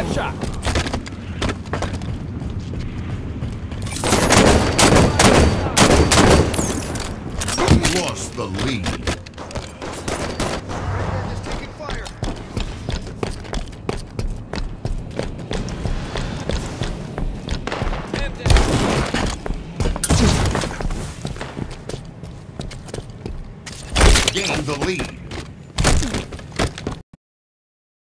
Headshot. Lost the lead. Redneck is taking fire. Man down. Gained the lead.